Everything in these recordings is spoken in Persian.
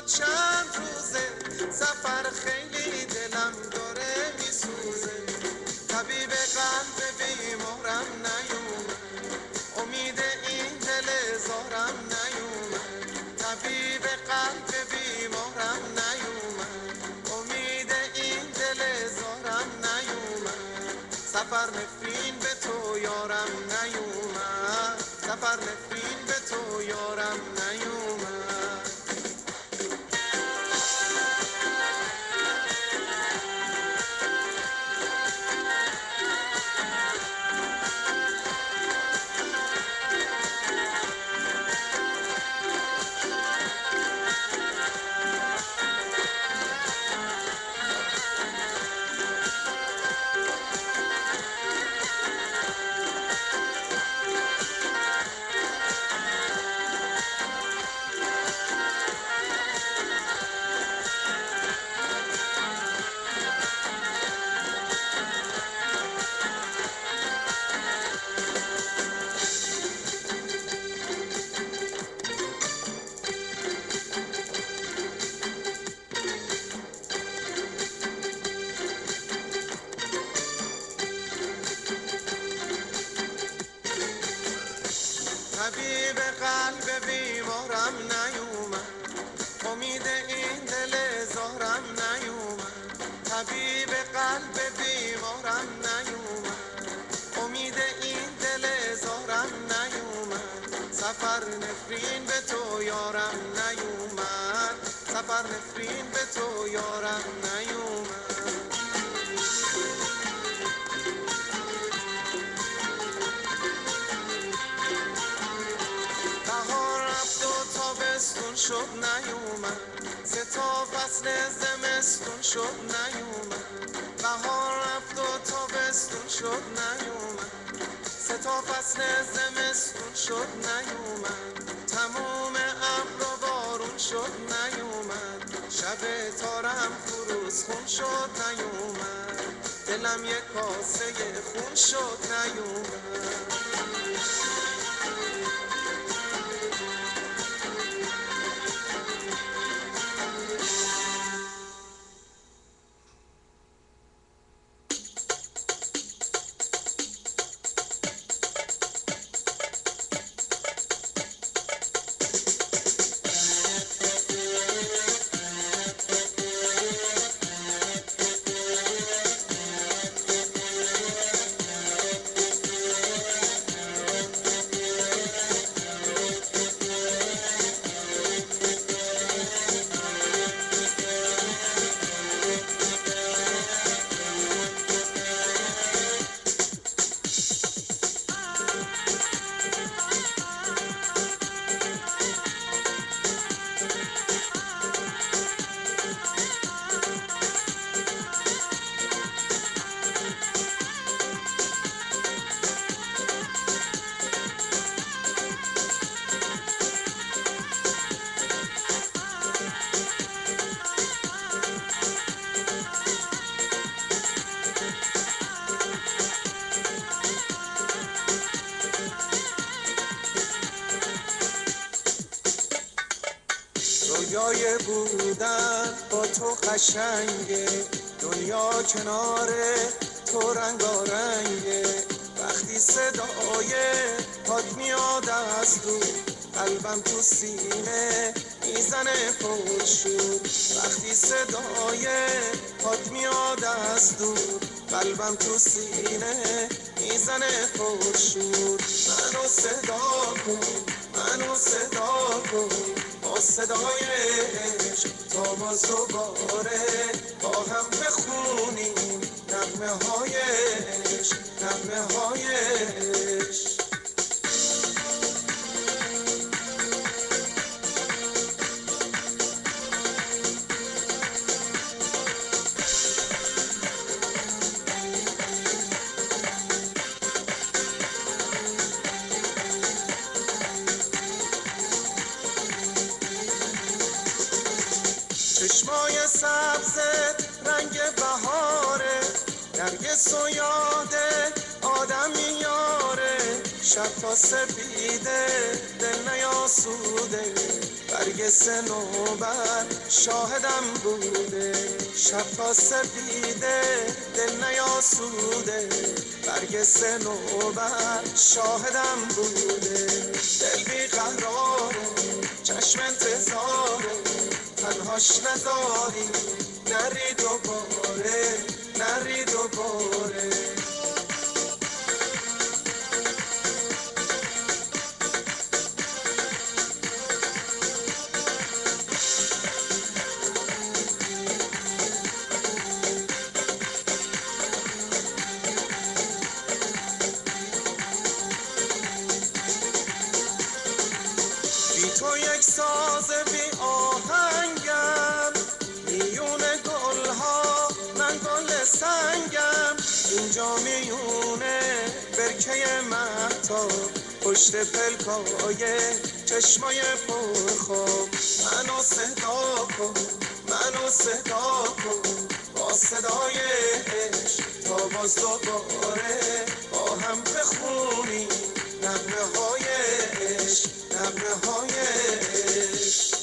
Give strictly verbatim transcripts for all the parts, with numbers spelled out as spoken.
چند روزه سفر خیلی دلم داره میسوزه طبیب قلب بیمارم نیومد امید این دل زارم نیومد طبیب قلب بیمارم نیومد امید این دل زارم نیومد سفر نفرین به تو یارم نیومد سفر نفرین به تو یارم نیومد طبیب قلب بیمارم نیومد امید این دل زارم نیومد طبیب قلب بیمارم نیومد امید این دل زارم نیومد سفر نفرین به تو یارم نیومد سفر نفرین به تو یارم نیومد تابستون شد نیومد سه تا فصل زمستون شد نیومد بهار رفت و تابستون شد نیومد سه تا فصل زمستون شد نیومد تموم ابر و بارون شد نیومد شب تارم فروز خون شد نیومد دلم یک کاسه خون شد نیومد رویای بودن با تو قشنگه دنیا کنار تو رنگارنگه وقتی صدای پاد میاد از دور قلبم تو سینه میزنه پرشور وقتی صدای پاد میاد از دور قلبم تو سینه میزنه پرشور منو صدا کن منو صدا کن با صدای عشق تا ما دوباره با هم بخونیم نغمه های عشق نغمه های عشق چشمای سبزت رنگ بهاره نرگس و یاده آدم میاره شب تا سپیده دل نیاسوده برگ صنوبر شاهدم بوده، شب تا سپیده دل نیاسوده. برگ صنوبر شاهدم بوده، دل بی قراره چشم انتظاره، تنهاش نذاری نری دوباره، نری دوباره. بی تو یک ساز بی آهنگم، میون گلها من گل سنگم. اینجا میونه برکه مهتاب، پشت پلکای چشمای پرخواب. منو صدا کن، منو صدا کن با صدای عشق، تا باز دوباره با هم بخونیم نغمه های عشق، نغمه های عشق.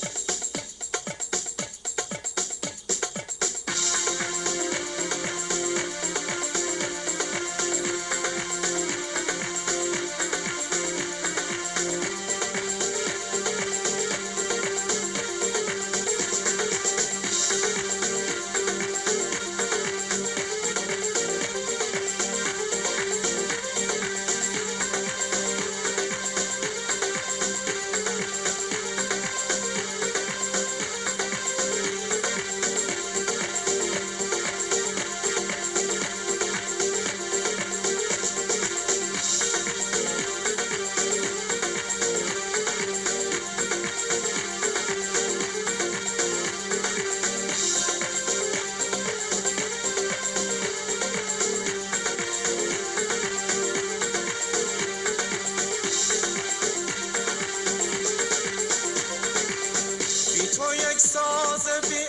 ساز بی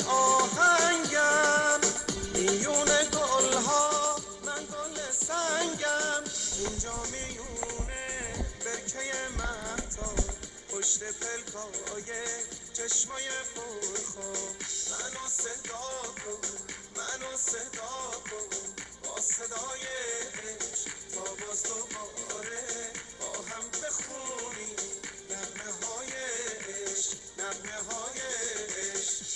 آهنگم، میون گلها من گل سنگم. اینجا میونه برکه مهتاب، پشت پلکای چشمای پرخواب. منو صدا کن، منو صدا کن با صدای عشق، تا باز دوباره با هم بخونیم نغمه های عشق، نغمه های عشق.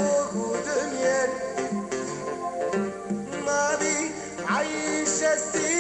عايشة